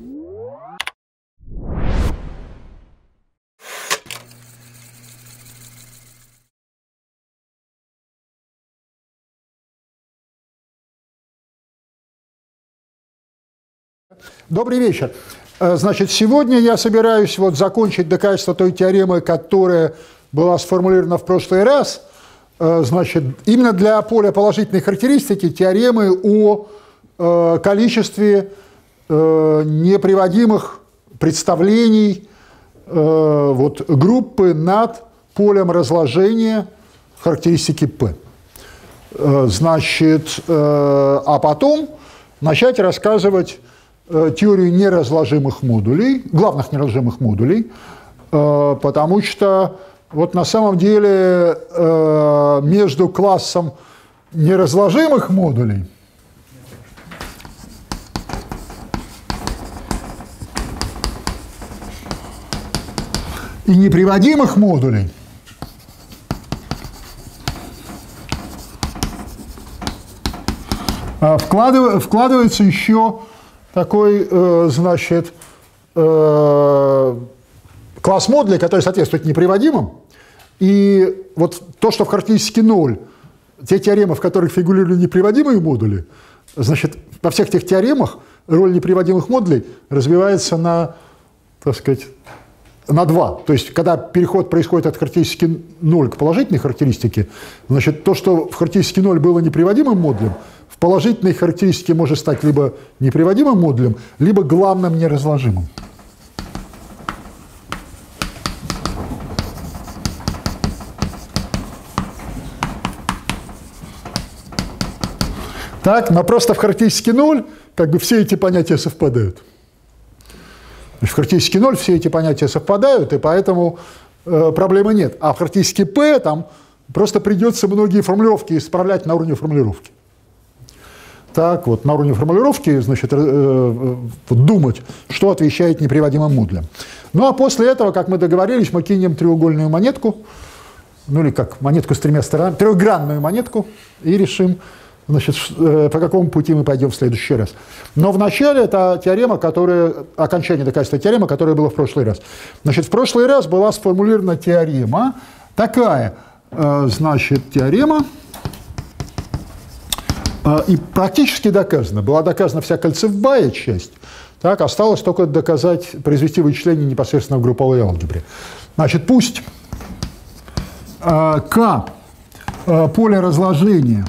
Добрый вечер. Значит, сегодня я собираюсь закончить доказательство той теоремы, которая была сформулирована в прошлый раз. Значит, именно для поля положительной характеристики теоремы о количестве неприводимых представлений группы над полем разложения характеристики P. Значит, а потом начать рассказывать теорию неразложимых модулей, главных неразложимых модулей, потому что на самом деле между классом неразложимых модулей и неприводимых модулей вкладывается еще такой, значит, класс модулей, который соответствует неприводимым. И то, что в характеристике 0, те теоремы, в которых фигурируют неприводимые модули, значит, во всех этих теоремах роль неприводимых модулей развивается на, так сказать, на 2. То есть, когда переход происходит от характеристики 0 к положительной характеристике, значит, то, что в характеристике 0 было неприводимым модулем, в положительной характеристике может стать либо неприводимым модулем, либо главным неразложимым. Так, но просто в характеристике 0 все эти понятия совпадают. В характеристике 0 все эти понятия совпадают, и поэтому проблемы нет. А в характеристике P там просто придется многие формулировки исправлять на уровне формулировки. Так, на уровне формулировки, значит, думать, что отвечает неприводимым модулям. Ну, а после этого, как мы договорились, мы кинем треугольную монетку, ну или как, монетку с 3 сторонами, трехгранную монетку, и решим, значит, по какому пути мы пойдем в следующий раз. Но вначале это теорема, окончание доказательства теоремы, которая была в прошлый раз. Значит, в прошлый раз была сформулирована теорема такая, значит, теорема, и практически доказана. Была доказана вся кольцевая часть, так, осталось только доказать, произвести вычисление непосредственно в групповой алгебре. Значит, пусть К поле разложения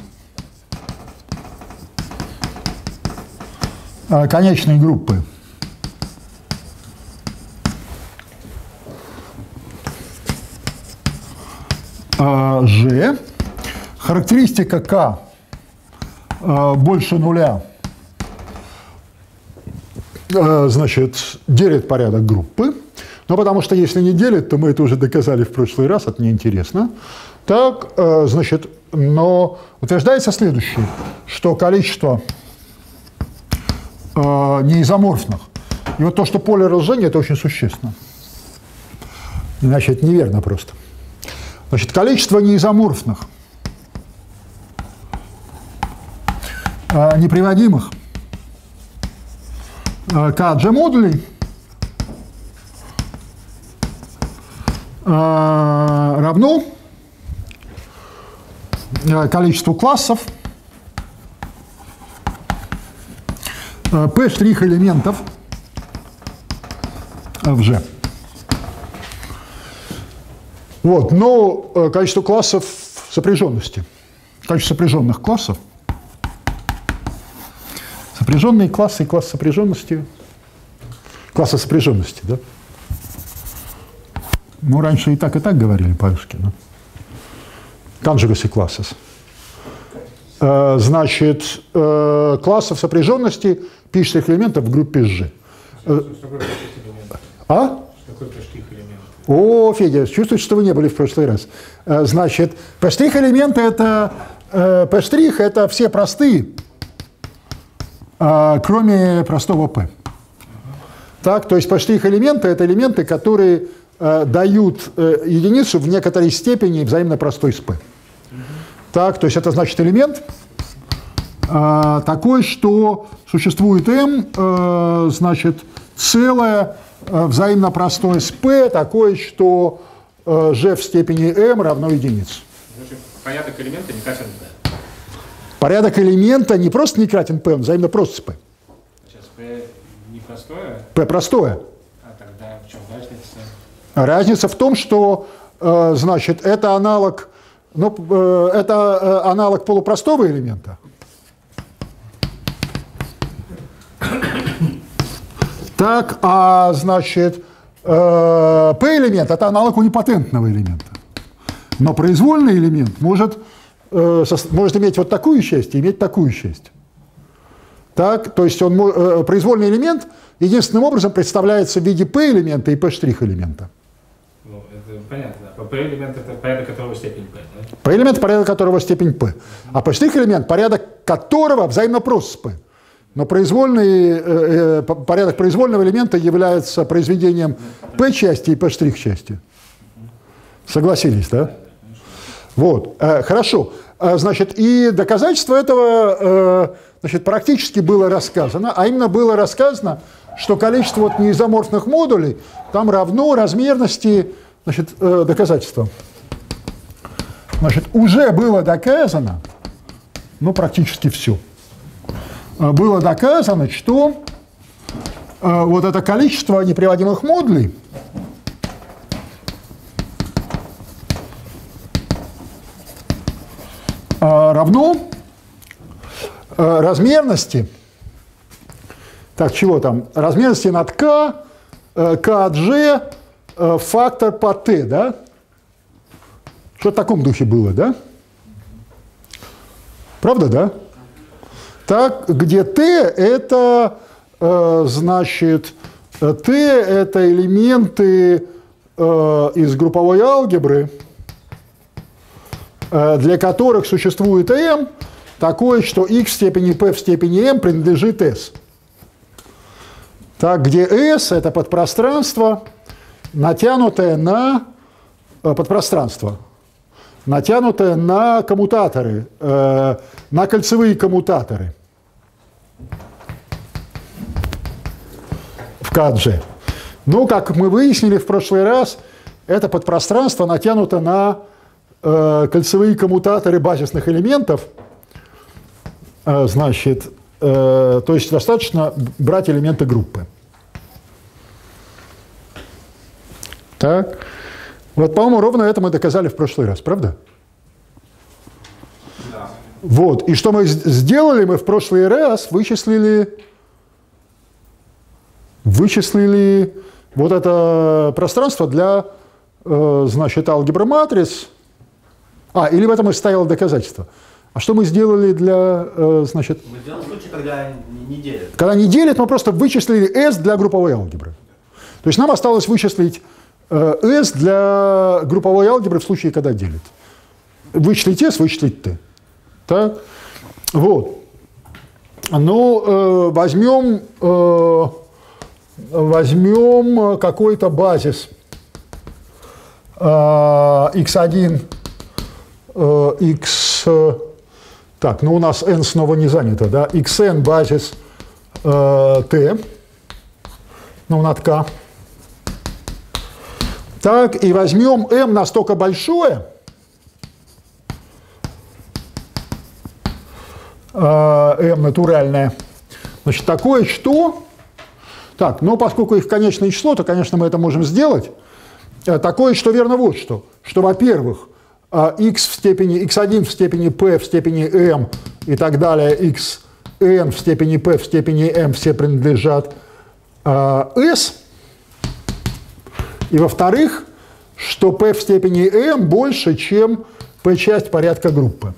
конечной группы G, характеристика К больше нуля, значит, делит порядок группы. Но потому что если не делит, то мы это уже доказали в прошлый раз, это неинтересно. Так, значит, но утверждается следующее, что количество неизоморфных, и то, что поле разложения, это очень существенно. Иначе это неверно просто. Значит, количество неизоморфных неприводимых K модулей равно количеству классов P' элементов в G. Но количество классов сопряженности, количество сопряженных классов, сопряженные классы и класс сопряженности, класса сопряженности, да? Мы раньше и так говорили по-русски, да? Conjugacy classes. Значит, классов сопряженности пишущих элементов в группе G. А? О, Федя, чувствую, что вы не были в прошлый раз. Значит, P'-элементы это все простые, кроме простого P. Так, то есть P'-элементы это элементы, которые дают единицу в некоторой степени взаимно простой с P. Так, то есть это значит элемент, такой, что существует m, значит, целое взаимно простое с p, такое, что g в степени m равно единице. Порядок элемента не кратен p. Порядок элемента не просто не кратен p, он взаимно прост с p. Сейчас p не простое? p простое. А тогда в чем разница? Разница в том, что, значит, это аналог, ну, это аналог полупростого элемента. Так, а значит, p-элемент – это аналог унипотентного элемента. Но произвольный элемент может иметь вот такую часть и иметь такую часть. Так, то есть произвольный элемент единственным образом представляется в виде p-элемента и p'-элемента. Ну, это понятно. P-элемент – это порядок которого степень p, да? P-элемент – порядок которого степень p. А p'-элемент – порядок которого взаимно прост с p. Но порядок произвольного элемента является произведением p-части и p'-части. Согласились, да? Вот, хорошо. Значит, и доказательство этого, значит, практически было рассказано, а именно было рассказано, что количество вот неизоморфных модулей там равно размерности, значит, доказательства. Значит, уже было доказано, ну, практически все. Было доказано, что вот это количество неприводимых модулей равно размерности, так, чего там, размерности над k, k от g, фактор по t, да? Что в таком духе было, да? Правда, да? Так, где t это, значит, t это элементы из групповой алгебры, для которых существует m, такое, что x в степени p в степени m принадлежит s. Так, где s это подпространство, натянутое на подпространство, натянутое на коммутаторы, на кольцевые коммутаторы в КГ. Ну, как мы выяснили в прошлый раз, это подпространство натянуто на кольцевые коммутаторы базисных элементов. Значит, то есть достаточно брать элементы группы. Так. Вот, по-моему, ровно это мы доказали в прошлый раз, правда? Да. Вот. И что мы сделали? Мы в прошлый раз вычислили вот это пространство для, значит, алгебры матриц. Или в этом и стояло доказательство. А что мы сделали для, значит... Мы сделали случай, когда не делят. Когда не делят, мы просто вычислили S для групповой алгебры. То есть нам осталось вычислить S для групповой алгебры в случае, когда делит. Вычислить S, вычислить T. Так? Вот. Ну, возьмем какой-то базис x1, x... Так, ну у нас n снова не занято, да? xn базис t, ну над k. Так, и возьмем m настолько большое, m натуральное, значит, такое, что... Так, но поскольку их конечное число, то, конечно, мы это можем сделать. Такое, что верно вот что. Что, во-первых, x в степени, x1 в степени p в степени m и так далее, xn в степени p в степени m все принадлежат s. И, во-вторых, что p в степени m больше, чем p часть порядка группы.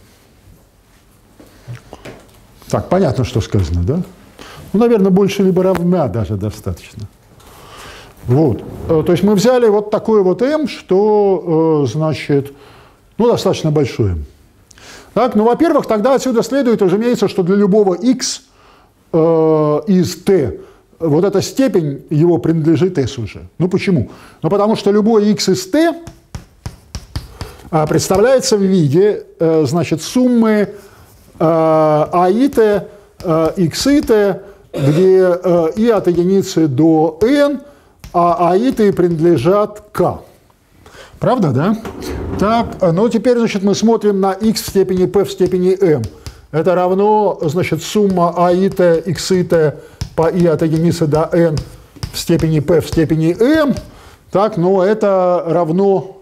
Так, понятно, что сказано, да? Ну, наверное, больше либо равна даже достаточно. Вот. То есть мы взяли вот такое вот m, что, значит, ну, достаточно большое. Так, ну, во-первых, тогда отсюда следует, разумеется, что для любого x из t вот эта степень его принадлежит s уже. Ну, почему? Ну, потому что любой x из t представляется в виде, значит, суммы аит, xit, где и от единицы до n, а аиты принадлежат k. Правда, да? Так, ну теперь, значит, мы смотрим на x в степени p в степени m. Это равно, значит, сумма аит, xit по и от единицы до n в степени p в степени m. Так, но это равно,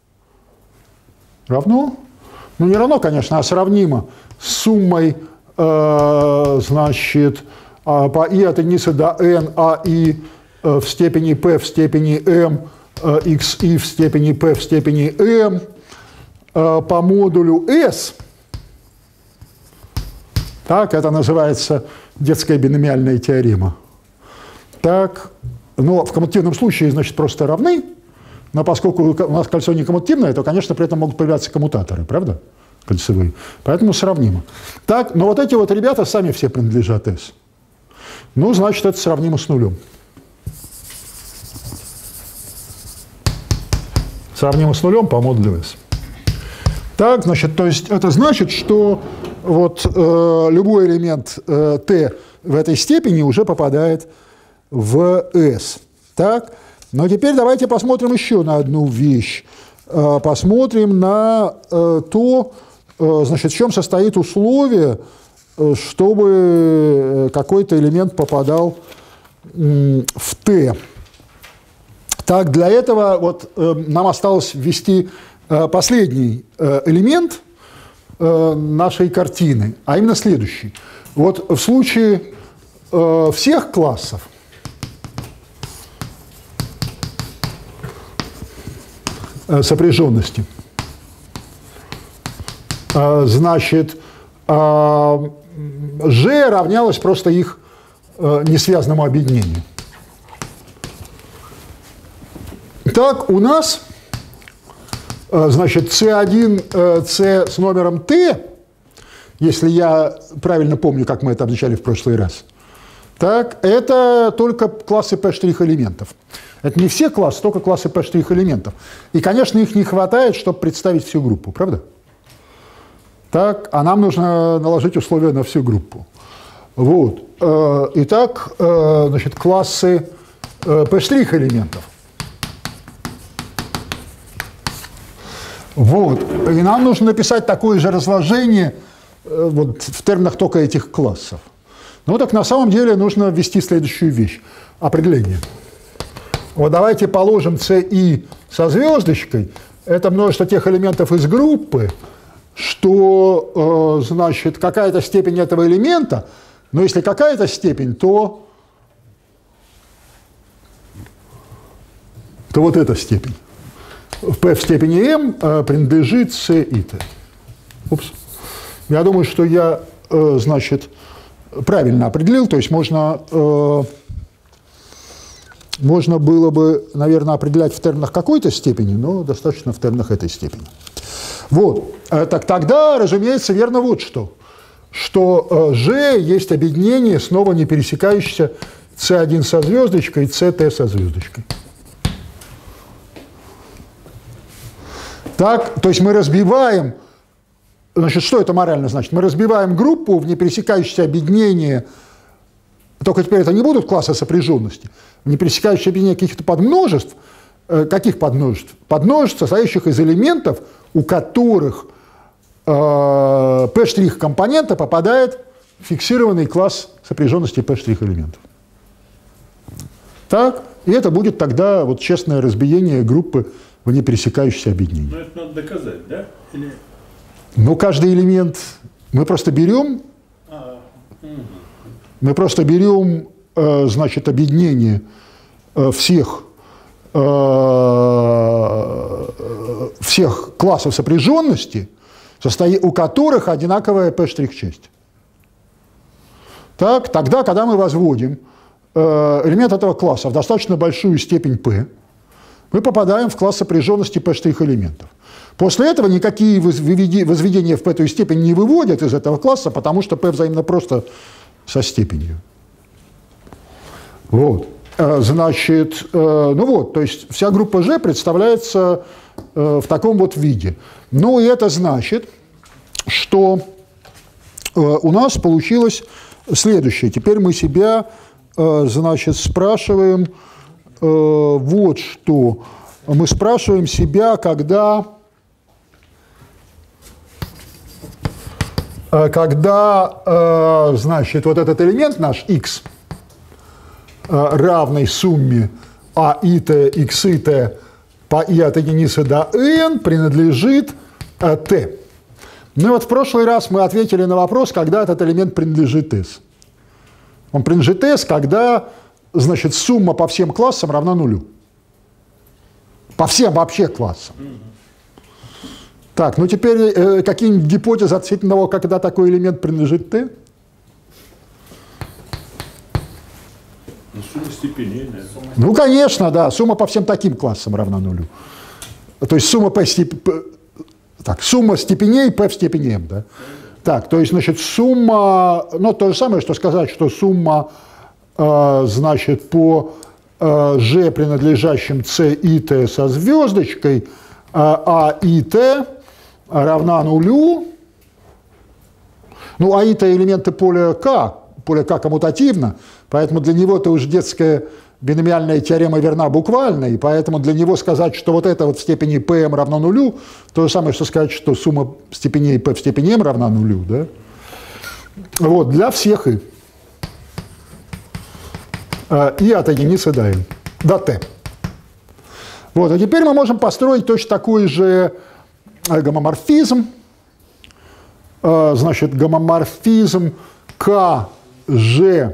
ну не равно, конечно, а сравнимо с суммой, значит, по и от единицы до n, а и в степени p в степени m, xi в степени p в степени m по модулю s. Так, это называется детская биномиальная теорема. Так, но в коммутативном случае, значит, просто равны, но поскольку у нас кольцо не коммутативное, то, конечно, при этом могут появляться коммутаторы, правда? Кольцевые. Поэтому сравнимо. Так, но вот эти вот ребята сами все принадлежат S. Ну, значит, это сравнимо с нулем. Сравнимо с нулем по модулю S. Так, значит, то есть это значит, что вот любой элемент t в этой степени уже попадает в S. Так, но теперь давайте посмотрим еще на одну вещь. Посмотрим на то, значит, в чем состоит условие, чтобы какой-то элемент попадал в t. Так, для этого вот нам осталось ввести последний элемент нашей картины, а именно следующий. Вот в случае всех классов сопряженности, значит, G равнялось просто их несвязанному объединению. Так, у нас, значит, C1, C с номером T, если я правильно помню, как мы это обозначали в прошлый раз, так, это только классы P' элементов. Это не все классы, только классы P' элементов. И, конечно, их не хватает, чтобы представить всю группу, правда? Так, а нам нужно наложить условия на всю группу. Вот. Итак, значит, классы P' элементов. Вот. И нам нужно написать такое же разложение вот, в терминах только этих классов. Ну так на самом деле нужно ввести следующую вещь. Определение. Вот давайте положим CI со звездочкой. Это множество тех элементов из группы, что, значит, какая-то степень этого элемента, но если какая-то степень, то вот эта степень. В P в степени m принадлежит C и T. Упс. Я думаю, что я, значит, правильно определил, то есть можно было бы, наверное, определять в терминах какой-то степени, но достаточно в терминах этой степени. Вот. Так тогда, разумеется, верно вот что G есть объединение, снова не пересекающееся C1 со звездочкой и CT со звездочкой. Так, то есть мы разбиваем, значит, что это морально значит? Мы разбиваем группу в непересекающееся объединение, только теперь это не будут классы сопряженности, в непересекающееся объединение каких-то подмножеств. Каких подмножеств? Подмножеств, состоящих из элементов, у которых P' компонента попадает в фиксированный класс сопряженности P' элементов. Так, и это будет тогда вот честное разбиение группы в непересекающееся объединение. Но это надо доказать, да? Или... Ну, каждый элемент мы просто берем, значит, объединение всех классов сопряженности, у которых одинаковая P' часть. Так, тогда, когда мы возводим элемент этого класса в достаточно большую степень P, мы попадаем в класс сопряженности P' элементов. После этого никакие возведения в P-ую степень не выводят из этого класса, потому что P взаимно просто со степенью. Вот. Значит, ну вот, то есть вся группа G представляется в таком вот виде. Ну и это значит, что у нас получилось следующее. Теперь мы себя, значит, спрашиваем вот что. Мы спрашиваем себя, когда значит, вот этот элемент наш x равный сумме а и t, x и t по i от единицы до n принадлежит t. Ну вот в прошлый раз мы ответили на вопрос, когда этот элемент принадлежит S. Он принадлежит S, когда, значит, сумма по всем классам равна нулю. По всем вообще классам. Так, ну теперь какие-нибудь гипотезы относительно того, когда такой элемент принадлежит T? Ну, сумма степеней, наверное. Ну, конечно, да. Сумма по всем таким классам равна нулю. То есть сумма сумма степеней p в степени m, да? Так, то есть, значит, сумма, ну, то же самое, что сказать, что сумма, значит, по g, принадлежащим c и t со звездочкой, а и t равна нулю. Ну, а и t элементы поля К коммутативно, поэтому для него это уже детская биномиальная теорема верна буквально, и поэтому для него сказать, что вот это вот в степени pm равно нулю, то же самое, что сказать, что сумма степеней p в степени m равна нулю, да? Вот, для всех и от единицы до n, до t. Вот, а теперь мы можем построить точно такой же гомоморфизм, значит, гомоморфизм Kg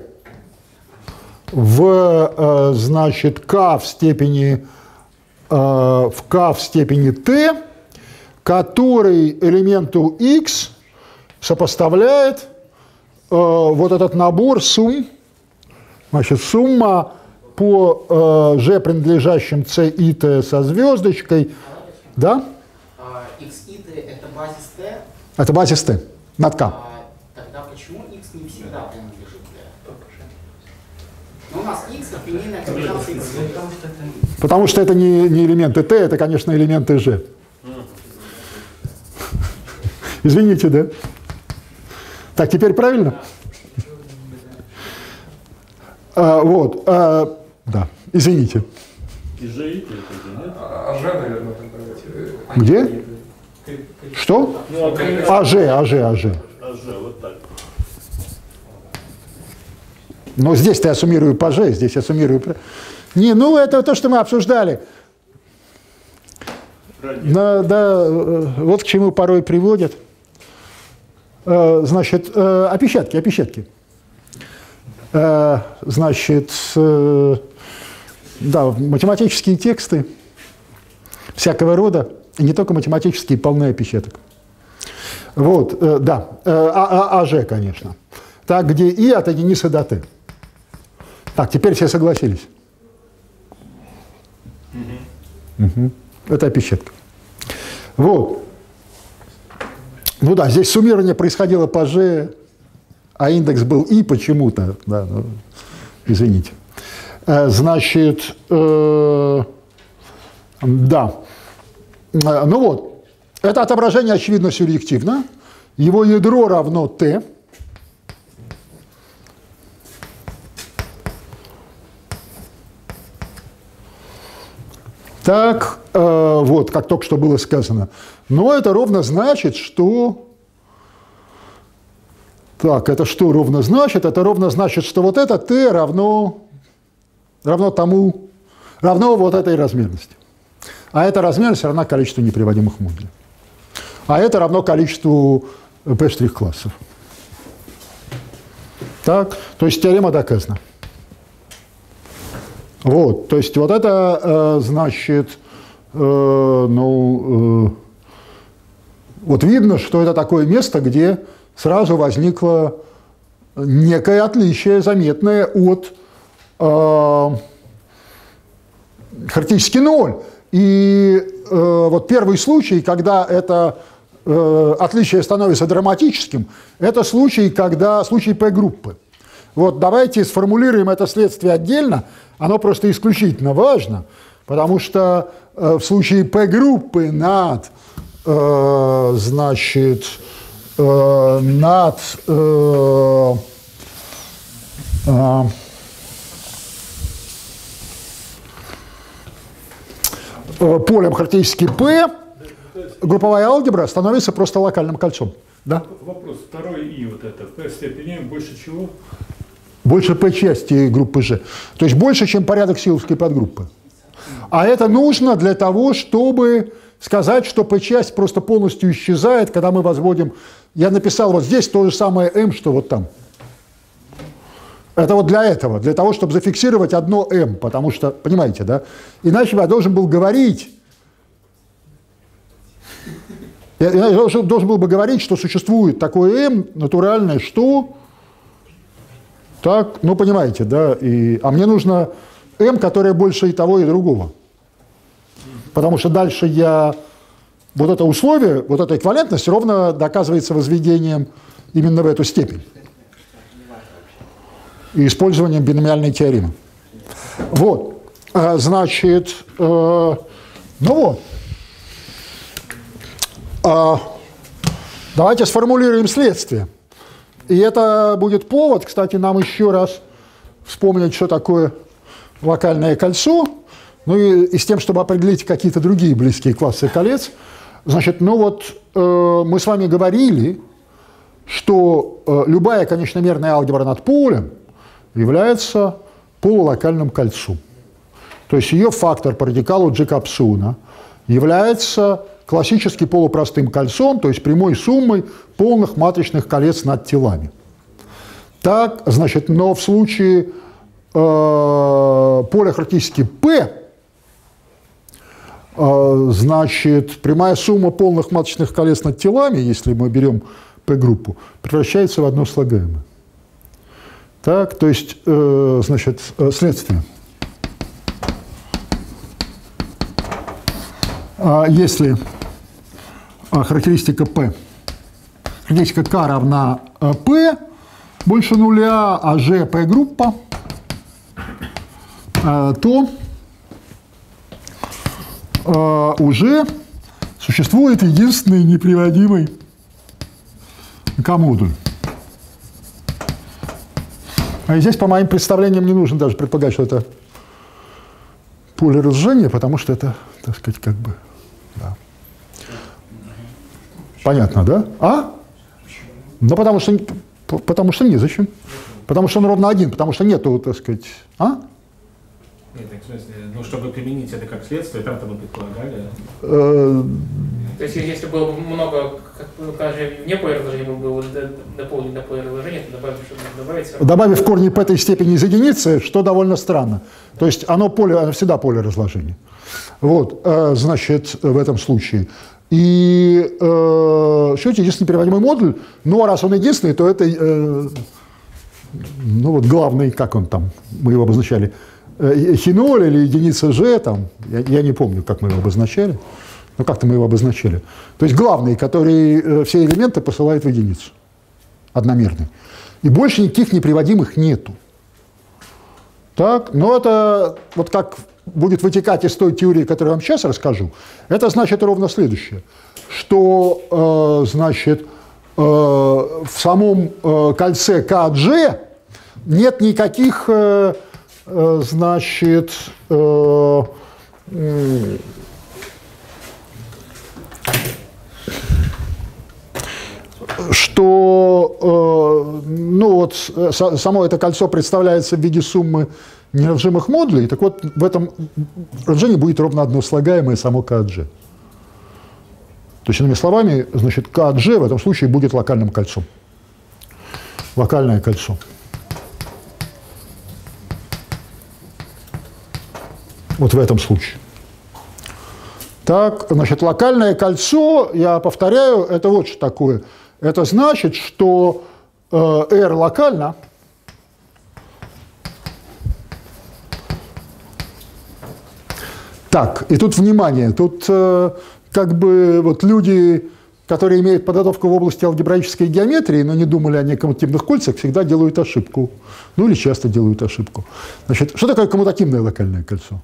в, значит, k в степени t, который элементу x сопоставляет вот этот набор сумм, значит, сумма по g, принадлежащим c и t со звездочкой, да? X и t это базис t? Это базис t над k. Тогда почему x не всегда принадлежит t? Но у нас x как линейная комбинация x. Потому что это не элементы t, это, конечно, элементы g. Извините, да? Так, теперь правильно? Вот, да, извините. И же и это нет? АЖ, наверное, тогда. Где? Что? Ну, АЖ. А же, вот так. Но здесь-то я суммирую по G, здесь я суммирую... Не, ну это то, что мы обсуждали. Да, вот к чему порой приводят. Значит, опечатки. Значит, да, математические тексты всякого рода, и не только математические, полны опечаток. Вот, да, АЖ, конечно. Так, где и от единицы до t. Так, теперь все согласились. Угу. Это опечатка. Вот. Ну да, здесь суммирование происходило по G, а индекс был и почему-то. Да, ну, извините. Значит, да. Ну вот, это отображение, очевидно, сюръективно. Его ядро равно t. Так, вот, как только что было сказано. Но это ровно значит, что... Так, это что ровно значит? Это ровно значит, что вот это t равно вот этой размерности. А эта размерность равна количеству неприводимых модулей. А это равно количеству p' классов. Так, то есть теорема доказана. Вот, то есть вот это, значит, вот видно, что это такое место, где сразу возникло некое отличие заметное от характеристики 0. И вот первый случай, когда это отличие становится драматическим, это случай P-группы. Вот давайте сформулируем это следствие отдельно, оно просто исключительно важно, потому что в случае P-группы над, значит, над полем характеристики P, групповая алгебра становится просто локальным кольцом. Да? Вопрос. Второй и вот это. P степени больше чего? Больше P части группы G. То есть больше, чем порядок силовской подгруппы. А это нужно для того, чтобы сказать, что P-часть просто полностью исчезает, когда мы возводим... Я написал вот здесь то же самое M, что вот там. Это вот для этого, для того, чтобы зафиксировать одно M, потому что, понимаете, да? Иначе я должен был говорить... Я должен был бы говорить, что существует такое M натуральное, что... Так, ну, понимаете, да? А мне нужно M, которое больше и того, и другого. Потому что дальше вот это условие, вот эта эквивалентность ровно доказывается возведением именно в эту степень. И использованием биномиальной теоремы. Вот. Значит, ну вот. Давайте сформулируем следствие. И это будет повод, кстати, нам еще раз вспомнить, что такое локальное кольцо, ну и с тем, чтобы определить какие-то другие близкие классы колец. Значит, ну вот мы с вами говорили, что любая конечномерная алгебра над полем является полулокальным кольцом. То есть ее фактор по радикалу Джекобсона является классически полупростым кольцом, то есть прямой суммой полных матричных колец над телами. Так, значит, но в случае поля характеристики P, значит, прямая сумма полных матричных колец над телами, если мы берем P-группу, превращается в одно слагаемое. Так, то есть, значит, следствие. Если характеристика P, характеристика K равна P больше нуля, а G P-группа, то уже существует единственный неприводимый К-модуль. А здесь, по моим представлениям, не нужно даже предполагать, что это поле разжения, потому что это, так сказать, как бы... Да. Понятно, да? А? Ну, потому что незачем. Потому что он ровно один, потому что нету, так сказать... А? Нет, так в смысле, ну, чтобы применить это как следствие, там-то мы предполагали. То есть, если было бы много, вне поля разложения было дополнить до поля разложения, то добавить... Добавив корни по этой степени из единицы, что довольно странно. То есть оно всегда поле разложения. Вот, значит, в этом случае. И что это единственный переводимый модуль, ну, а раз он единственный, то это, ну, вот главный, как он там, мы его обозначали, Хи0 или единица G, там, я не помню, как мы его обозначали, но как-то мы его обозначали. То есть главный, который все элементы посылает в единицу, одномерный. И больше никаких неприводимых нету. Так, но это вот как будет вытекать из той теории, которую я вам сейчас расскажу, это значит ровно следующее, что, значит, в самом кольце КG нет никаких, значит, что, ну вот, само это кольцо представляется в виде суммы неразжимых модулей, так вот в этом разжении будет ровно одно слагаемое само КG. То есть, иными словами, значит, КG в этом случае будет локальным кольцом. Локальное кольцо. Вот в этом случае. Так, значит, локальное кольцо, я повторяю, это вот что такое. Это значит, что R локально. Так, и тут внимание, тут как бы вот люди, которые имеют подготовку в области алгебраической геометрии, но не думали о некоммутативных кольцах, всегда делают ошибку. Ну или часто делают ошибку. Значит, что такое коммутативное локальное кольцо?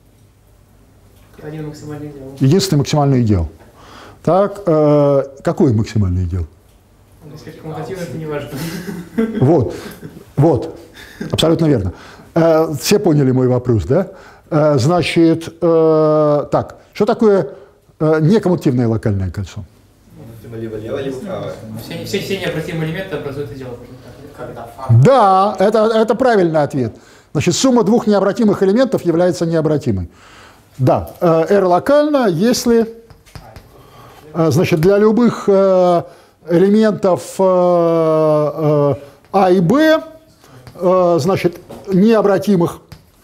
Один максимальный идеал. Единственный максимальный идеал. Так, какой максимальный идеал? Если коммутативно, это не важно. Вот, абсолютно верно. Все поняли мой вопрос, да? Значит, так, что такое некоммутативное локальное кольцо? Либо лево, либо право. Все необратимые элементы образуют идеал. Да, это правильный ответ. Значит, сумма двух необратимых элементов является необратимой. Да, R локально, если, значит, для любых элементов А и Б, значит, необратимых,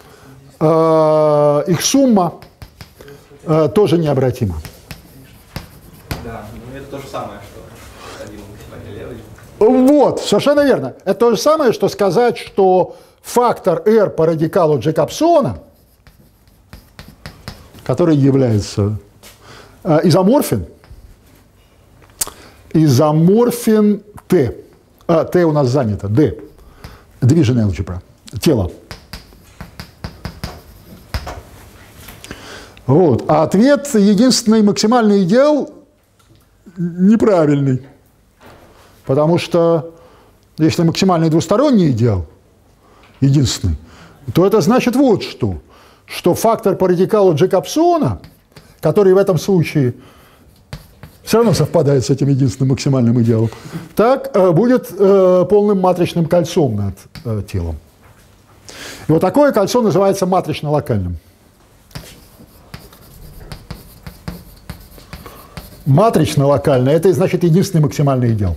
их сумма тоже необратима. Да, ну это то же самое, что один максимально левый. Вот, совершенно верно. Это то же самое, что сказать, что фактор R по радикалу Джейкобсона, который является изоморфен T. T у нас занято, D. Division algebra. Тело. Вот. А ответ единственный максимальный идеал неправильный. Потому что если максимальный двусторонний идеал единственный, то это значит вот что. Что фактор по радикалу Джейкобсона, который в этом случае все равно совпадает с этим единственным максимальным идеалом, так будет полным матричным кольцом над телом. И вот такое кольцо называется матрично-локальным. Матрично-локальное – это значит единственный максимальный идеал.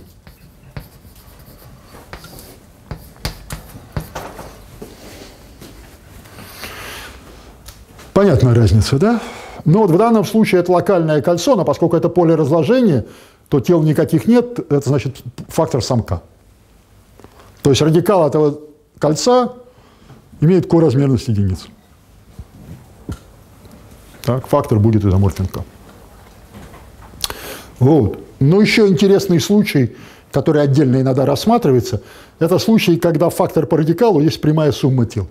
Понятная разница, да? Но вот в данном случае это локальное кольцо, но поскольку это поле разложения, то тел никаких нет, это значит фактор самка. То есть радикал этого кольца имеет коразмерность единицы. Так, фактор будет изоморфен К. Вот. Но еще интересный случай, который отдельно иногда рассматривается, это случай, когда фактор по радикалу есть прямая сумма тел.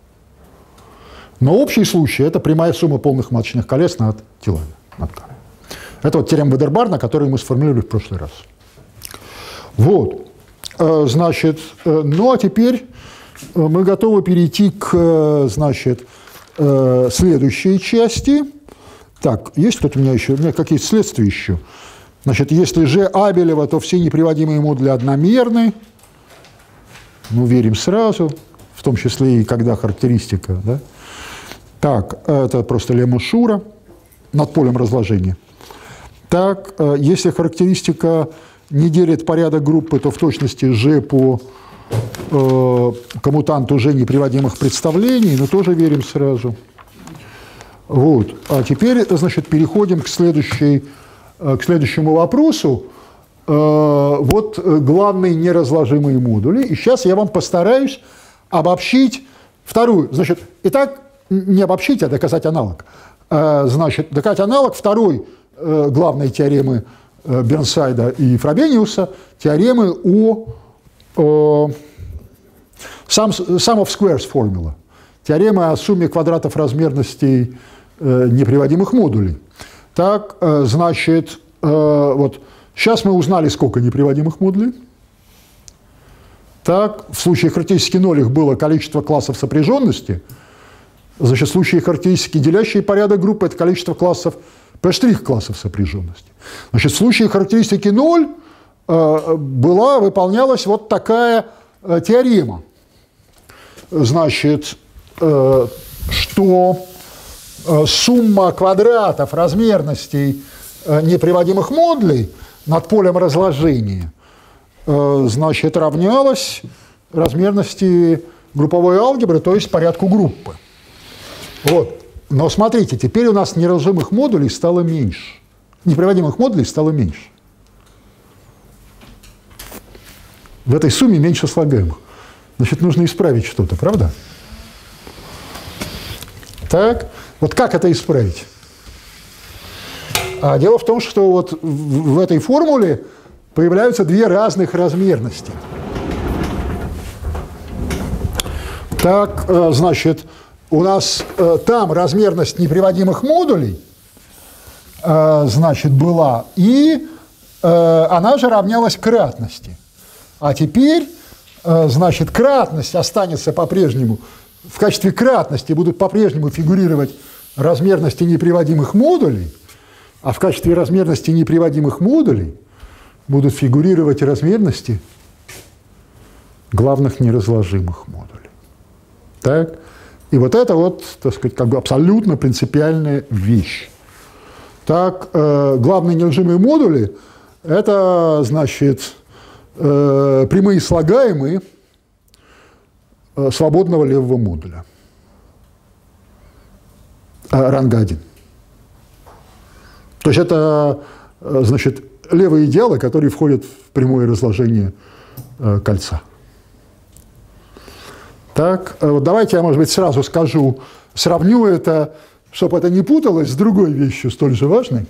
Но общий случай – это прямая сумма полных маточных колец над телами. Это вот теорема Ведербарна, которую мы сформулировали в прошлый раз. Вот. Значит, ну а теперь мы готовы перейти к, значит, следующей части. Так, есть кто-то у меня еще? У меня какие-то следствия еще. Значит, если G Абелева, то все неприводимые модули одномерны. Ну, верим сразу, в том числе и когда характеристика, да? Так, это просто лемма Шура над полем разложения. Так, если характеристика не делит порядок группы, то в точности G по коммутанту G неприводимых представлений, но тоже верим сразу. Вот. А теперь, значит, переходим к следующему вопросу. Вот главные неразложимые модули. И сейчас я вам постараюсь обобщить вторую. Значит, итак, не обобщить, а доказать аналог. Значит, доказать аналог второй главной теоремы Бернсайда и Фробениуса, теоремы о sum of squares формула, теорема о сумме квадратов размерностей неприводимых модулей. Так, значит, вот сейчас мы узнали, сколько неприводимых модулей. Так, в случае характеристики 0 их было количество классов сопряженности. Значит, в случае характеристики, делящей порядок группы, это количество классов, P' классов сопряженности. Значит, в случае характеристики 0 выполнялась вот такая теорема. Значит, что сумма квадратов размерностей неприводимых модулей над полем разложения, значит, равнялась размерности групповой алгебры, то есть порядку группы. Вот. Но смотрите, теперь у нас неразложимых модулей стало меньше. Неприводимых модулей стало меньше. В этой сумме меньше слагаемых. Значит, нужно исправить что-то, правда? Так, вот как это исправить? Дело в том, что вот в этой формуле появляются две разных размерности. Так, значит, у нас там размерность неприводимых модулей, значит, была, и она же равнялась кратности. А теперь, значит, кратность останется по-прежнему, в качестве кратности будут по-прежнему фигурировать размерности неприводимых модулей, а в качестве размерности неприводимых модулей будут фигурировать размерности главных неразложимых модулей. Так? И вот это вот, так сказать, как бы абсолютно принципиальная вещь. Так, главные неразложимые модули – это, значит, прямые слагаемые свободного левого модуля. Ранга 1. То есть это, значит, левые идеалы, которые входят в прямое разложение кольца. Так, вот давайте я, может быть, сразу скажу, сравню это, чтобы это не путалось с другой вещью, столь же важной,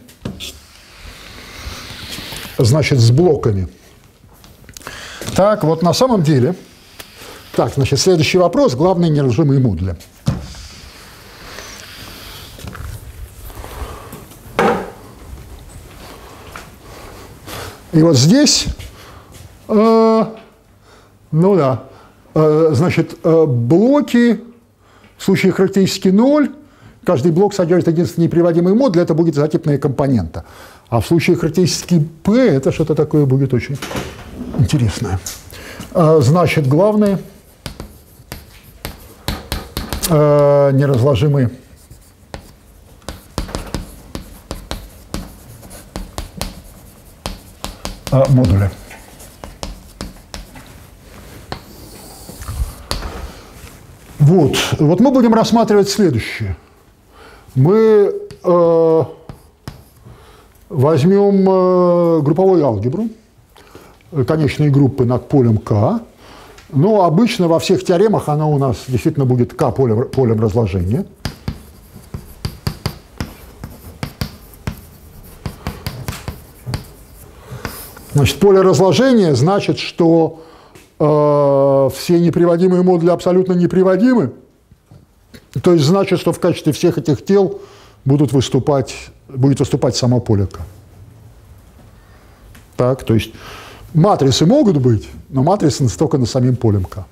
значит, с блоками. Так, вот на самом деле, так, значит, следующий вопрос, главные неразложимые модули. И вот здесь, ну да, значит, блоки, в случае характеристики 0, каждый блок содержит единственный неприводимый модуль, это будет изотипная компонента. А в случае характеристики P это что-то такое будет очень интересное. Значит, главные неразложимые модули. Вот мы будем рассматривать следующее. Мы возьмем групповую алгебру, конечные группы над полем К. Но обычно во всех теоремах она у нас действительно будет К полем разложения. Значит, поле разложения значит, что все неприводимые модули абсолютно неприводимы. То есть значит, что в качестве всех этих тел будет выступать само поле К. Так, то есть матрицы могут быть, но матрицы только на самим полем К.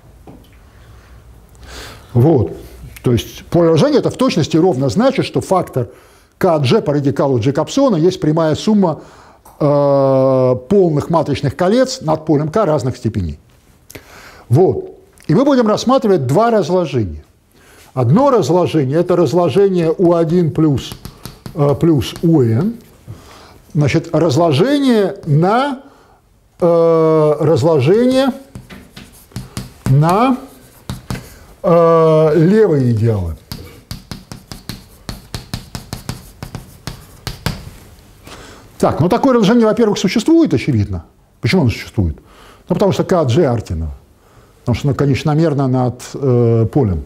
Вот. То есть поле разложения это в точности ровно значит, что фактор Kg по радикалу G капсона есть прямая сумма полных матричных колец над полем К разных степеней. Вот. И мы будем рассматривать два разложения. Одно разложение – это разложение U1 плюс UN. Значит, разложение на левые идеалы. Так, ну такое разложение, во-первых, существует, очевидно. Почему оно существует? Ну, потому что Kg Артинова. Потому что оно конечномерно над полем.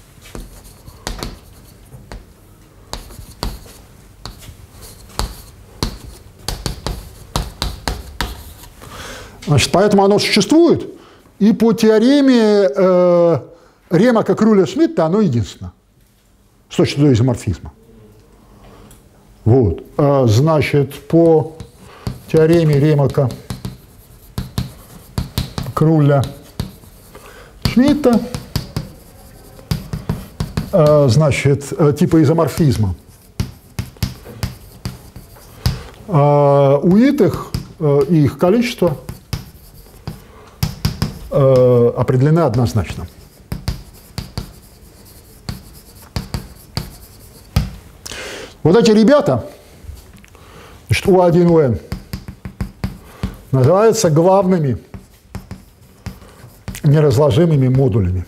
Значит, поэтому оно существует, и по теореме Ремака, Круля, Шмидта оно единственно с точки зрения изоморфизма. Вот. Значит, по теореме Ремака, Круля, Шмидта, значит, типа изоморфизма, у итых и их количество определены однозначно. Вот эти ребята, значит, U1, UN, называются главными неразложимыми модулями.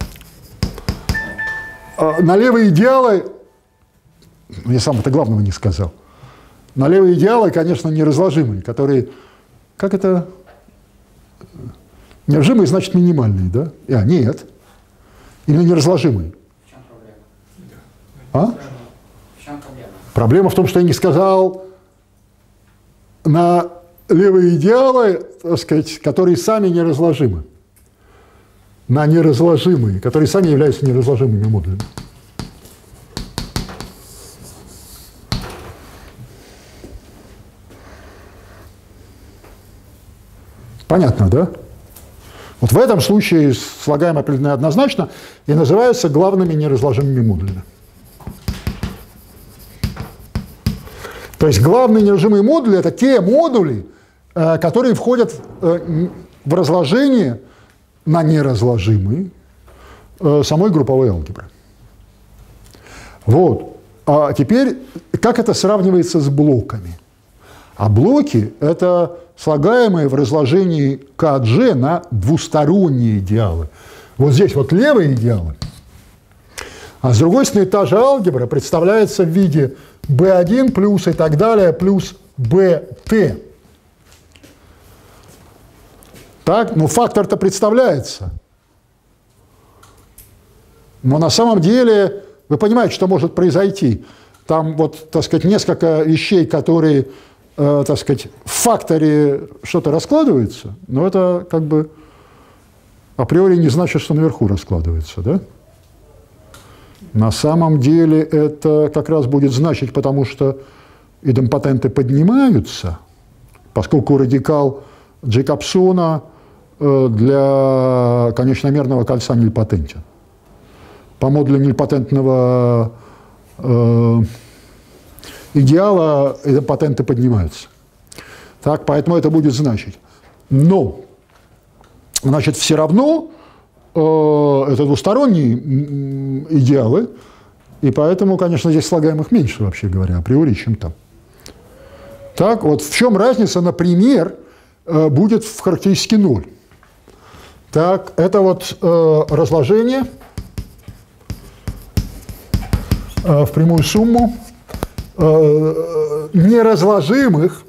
На левые идеалы, я сам это главного не сказал, на левые идеалы, конечно, неразложимые, которые, как это, неразложимые значит минимальные, да? Нет. Или неразложимые. В чем проблема? А? В чем проблема? Проблема в том, что я не сказал на левые идеалы, так сказать, которые сами неразложимы. На неразложимые, которые сами являются неразложимыми модулями. Понятно, да? Вот в этом случае слагаемые определены однозначно и называются главными неразложимыми модулями. То есть главные неразложимые модули – это те модули, которые входят в разложение на неразложимые самой групповой алгебры. Вот. А теперь, как это сравнивается с блоками? А блоки – это слагаемые в разложении КГ на двусторонние идеалы. Вот здесь вот левые идеалы, а с другой стороны та же алгебра представляется в виде B1 плюс и так далее плюс BT. Так, ну фактор-то представляется. Но на самом деле вы понимаете, что может произойти. Там вот, так сказать, несколько вещей, которые, так сказать, в факторе что-то раскладывается, но это как бы априори не значит, что наверху раскладывается, да? На самом деле это как раз будет значить, потому что идемпотенты поднимаются, поскольку радикал Джейкобсона для конечномерного кольца нильпотентен. По модулю нильпотентного идеала идемпотенты поднимаются. Так, поэтому это будет значить. Но, значит, все равно это двусторонние идеалы, и поэтому, конечно, здесь слагаемых меньше, вообще говоря, априори, чем там. Так, вот в чем разница, например, будет в характеристике 0. Так, это вот разложение в прямую сумму неразложимых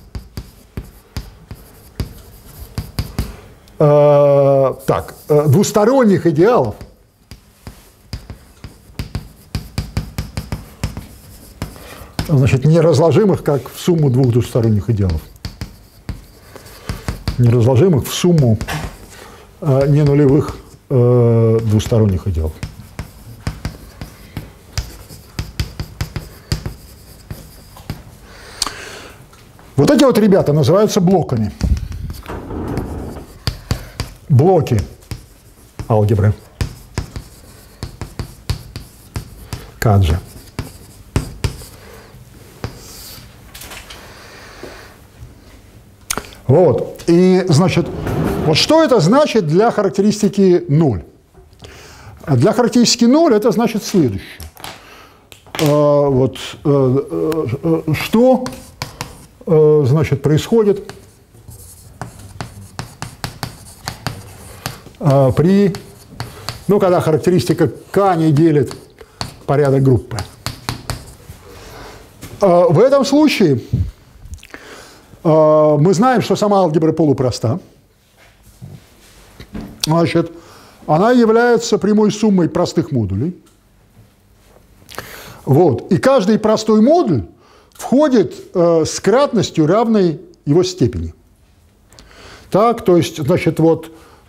двусторонних идеалов, значит, неразложимых как в сумму двух двусторонних идеалов, неразложимых в сумму ненулевых двусторонних идеалов. Вот эти вот ребята называются блоками. Блоки алгебры Каджи. Вот. И, значит, вот что это значит для характеристики 0? Для характеристики 0 это значит следующее. Вот, что, значит, происходит при, ну, когда характеристика К не делит порядок группы. В этом случае мы знаем, что сама алгебра полупроста. Значит, она является прямой суммой простых модулей. Вот. И каждый простой модуль входит с кратностью, равной его степени. Так, то есть, значит, вот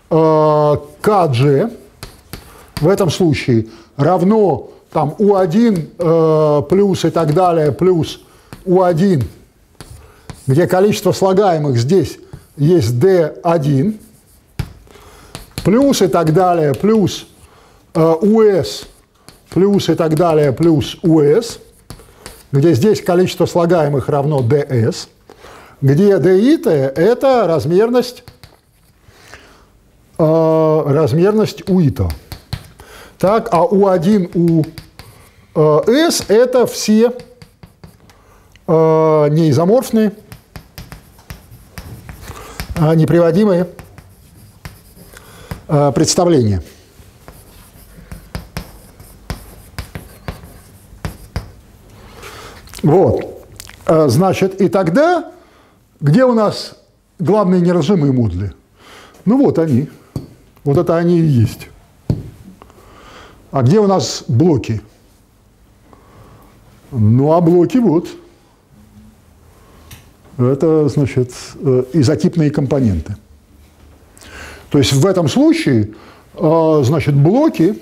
КГ в этом случае равно там U1 плюс и так далее плюс U1, где количество слагаемых здесь есть D1, плюс и так далее плюс US плюс и так далее плюс US, где здесь количество слагаемых равно DS, где DIT – это размерность УИТа. Так, а U1, US – это все неизоморфные, неприводимые представления. Вот. Значит, и тогда, где у нас главные неразложимые модули? Ну вот они. Вот это они и есть. А где у нас блоки? Ну, а блоки вот. Это, значит, изотипные компоненты. То есть в этом случае, значит, блоки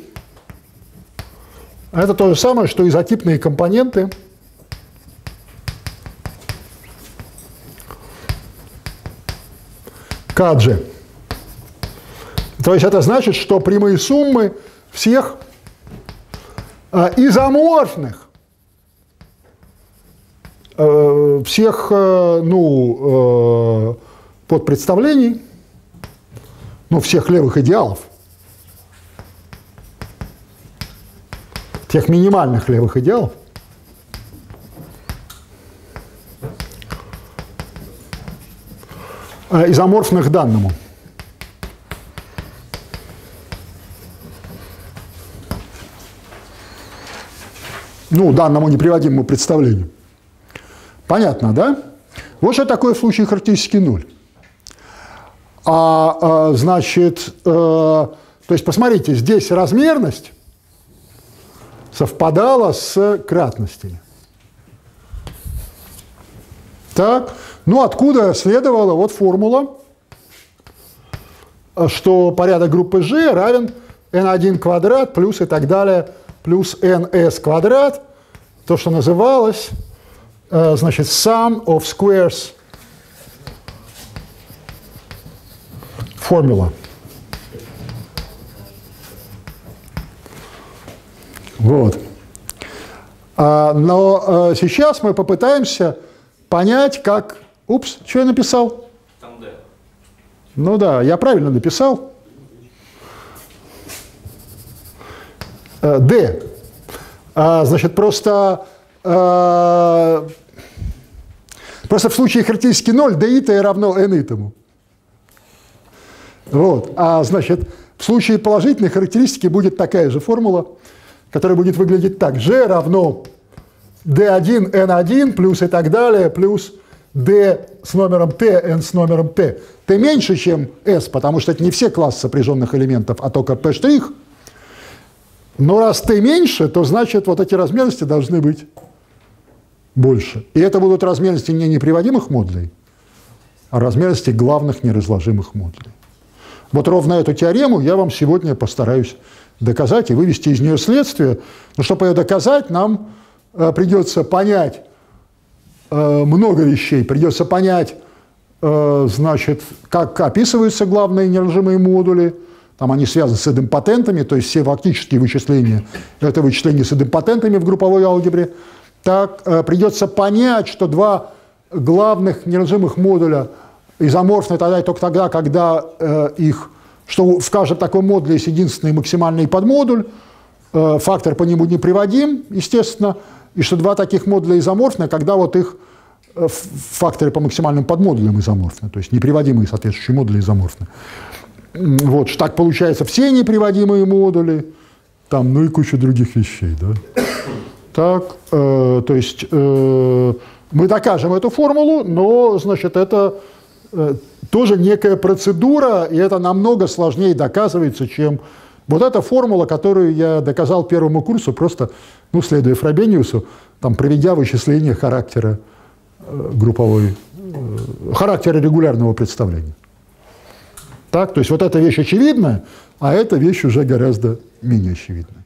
– это то же самое, что изотипные компоненты КГ. То есть это значит, что прямые суммы всех изоморфных, всех подпредставлений, всех левых идеалов, тех минимальных левых идеалов, изоморфных данному. Данному неприводимому представлению. Понятно, да? Вот что такое в случае характеристики 0. Значит, то есть, посмотрите, здесь размерность совпадала с кратностями. Так, откуда следовала вот формула, что порядок группы G равен n1 квадрат плюс и так далее, плюс ns квадрат, то, что называлось, значит, sum of squares формула. Вот. Но сейчас мы попытаемся понять, как... Упс, что я написал? Там D. Ну да, я правильно написал. D. Значит, просто в случае характеристики 0 d равно n итому. Вот. Значит, в случае положительной характеристики будет такая же формула, которая будет выглядеть так. G равно d1 n1 плюс и так далее, плюс d с номером t, n с номером t. T меньше, чем s, потому что это не все классы сопряженных элементов, а только p'. Но раз t меньше, то значит вот эти размерности должны быть больше. И это будут размерности не неприводимых модулей, а размерности главных неразложимых модулей. Вот ровно эту теорему я вам сегодня постараюсь доказать и вывести из нее следствие. Но чтобы ее доказать, нам придется понять много вещей. Придется понять, значит, как описываются главные неразложимые модули. Там они связаны с идемпотентами, то есть все фактические вычисления – это вычисления с идемпотентами в групповой алгебре. Так, придется понять, что два главных неразложимых модуля изоморфны тогда и только тогда, когда что в каждом таком модуле есть единственный максимальный подмодуль, фактор по нему неприводим, естественно, и что два таких модуля изоморфны, когда вот их факторы по максимальным подмодулям изоморфны, то есть неприводимые соответствующие модули изоморфны. Вот, что так получается все неприводимые модули, там, и куча других вещей, да. Так, то есть мы докажем эту формулу, но, значит, это тоже некая процедура, и это намного сложнее доказывается, чем вот эта формула, которую я доказал первому курсу, просто, следуя Фробениусу, там, проведя вычисление характера характера регулярного представления. Так, то есть вот эта вещь очевидная, а эта вещь уже гораздо менее очевидная.